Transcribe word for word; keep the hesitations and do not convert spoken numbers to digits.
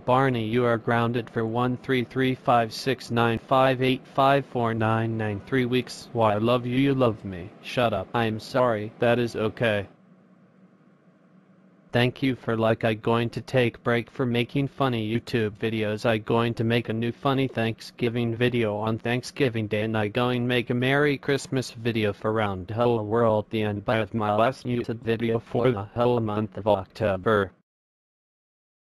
Barney, you are grounded for one three three five six nine five eight five four nine nine three weeks. Why, I love you, you love me. Shut up. I am sorry. That is okay. Thank you for like. I going to take break for making funny YouTube videos. I going to make a new funny Thanksgiving video on Thanksgiving Day, and I going make a Merry Christmas video for around hello world the end by my last YouTube video for the whole month of October.